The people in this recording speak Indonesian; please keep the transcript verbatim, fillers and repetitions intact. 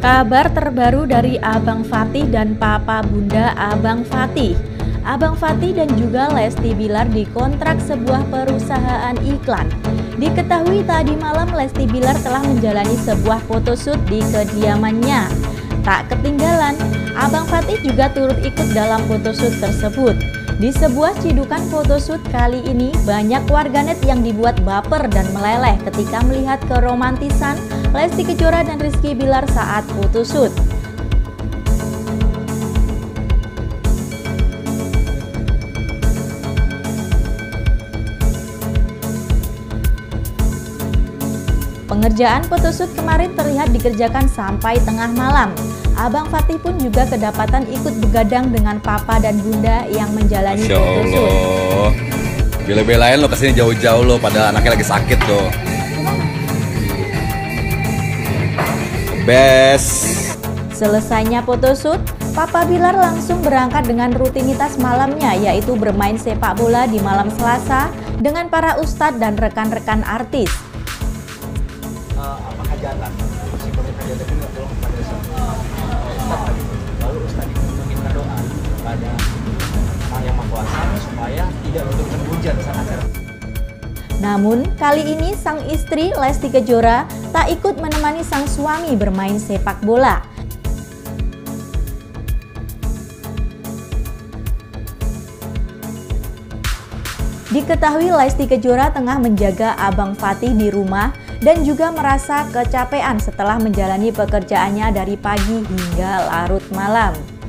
Kabar terbaru dari Abang Fatih dan Papa Bunda Abang Fatih. Abang Fatih dan juga Lesti Bilar dikontrak sebuah perusahaan iklan. Diketahui tadi malam Lesti Bilar telah menjalani sebuah photoshoot di kediamannya. Tak ketinggalan, Abang Fatih juga turut ikut dalam photoshoot tersebut. Di sebuah cidukan photoshoot kali ini, banyak warganet yang dibuat baper dan meleleh ketika melihat keromantisan Lesti Kejora dan Rizky Bilar saat photoshoot. Pengerjaan photoshoot kemarin terlihat dikerjakan sampai tengah malam. Abang Fatih pun juga kedapatan ikut begadang dengan Papa dan Bunda yang menjalani Masya photoshoot. Allah, bela-belain lo kesini jauh-jauh lo, padahal anaknya lagi sakit tuh. Best. Selesainya photoshoot, Papa Bilar langsung berangkat dengan rutinitas malamnya, yaitu bermain sepak bola di malam Selasa dengan para ustadz dan rekan-rekan artis. Uh, apa hajatan si pemimpin hajatan ini tolong kepada semua ustadz gitu. Lalu ustadz itu meminta doa pada yang Maha Kuasa supaya tidak menurunkan hujan saat acara. Namun kali ini sang istri Lesti Kejora tak ikut menemani sang suami bermain sepak bola. Diketahui Lesti Kejora tengah menjaga Abang Fatih di rumah dan juga merasa kecapean setelah menjalani pekerjaannya dari pagi hingga larut malam.